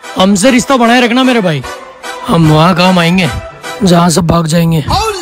हमसे रिश्ता बनाए रखना मेरे भाई, हम वहाँ काम आएंगे जहाँ सब भाग जाएंगे।